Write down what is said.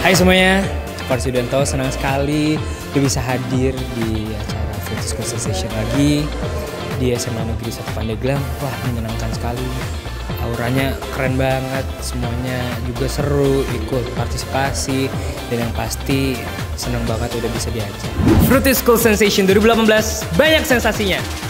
Hai semuanya, Farsi Sudanto, senang sekali udah bisa hadir di acara Fruity School Sensation lagi di SMA Negeri 1 Pandeglang. Wah, menyenangkan sekali, auranya keren banget, semuanya juga seru, ikut partisipasi, dan yang pasti senang banget udah bisa diajak. Fruity School Sensation 2018, banyak sensasinya.